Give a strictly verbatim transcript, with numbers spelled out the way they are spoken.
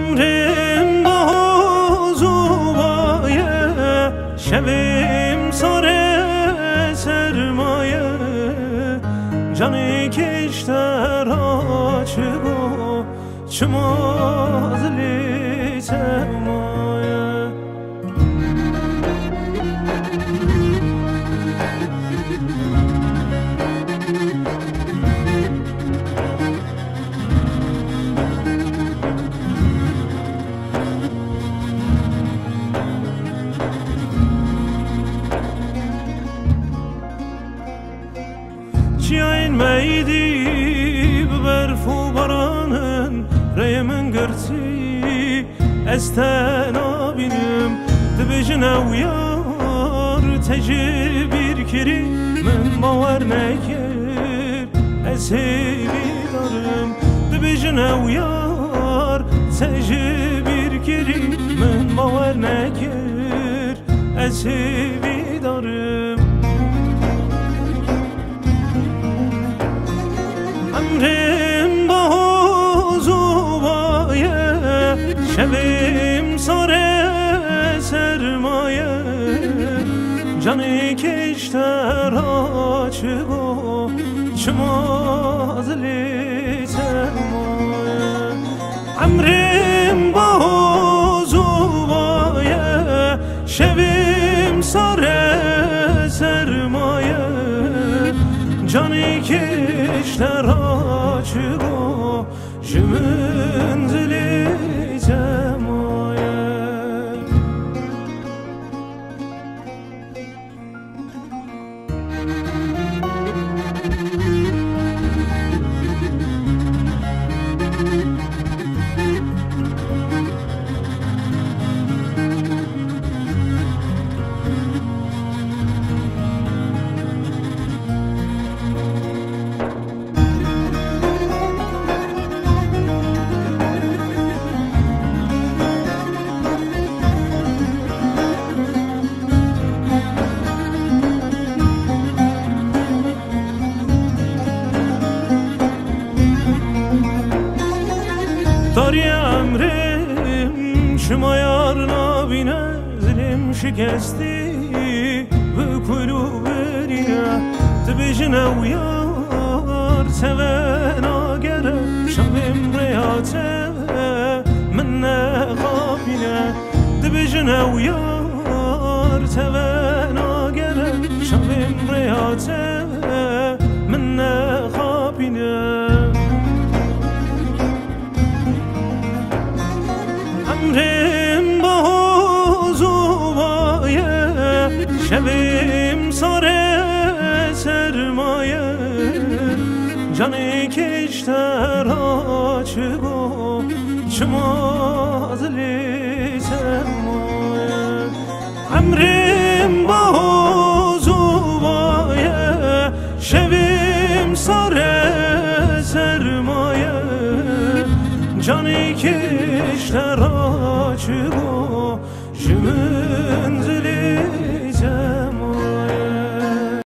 عمرم بازوبایه شبیم ساره سرمایه جانی کشتر آچگو چمازلی سرمایه Çiğin meydi berf u baranın Reyemin gırtı esten abinim Dibijine uyar teci bir kiri Min baver nekir esibi darım Dibijine uyar teci bir kiri Min baver nekir esibi darım عمرم بازوبایه شبیم ساره سرمایه جانی کشتر آچگو چمازلی سرمایه عمرم بازوبایه شبیم ساره سرمایه جانی کشتر آچگو جمنزلی زمایه داری امرم شما یار نابینه زلم شکستی و کلو بریه دبیجنه و یار سوه ناگره شبیم ریاته من نخابینه دبیجنه و یار سوه ناگره شبیم ریاته من نخابینه عمرم بازوبایه شبیم ساره سرمایه جانی کشتر آچگو چمازلی سرمایه عمرم بازوبایه شبیم ساره سرمایه جانی کشتر آچگو جمنزلی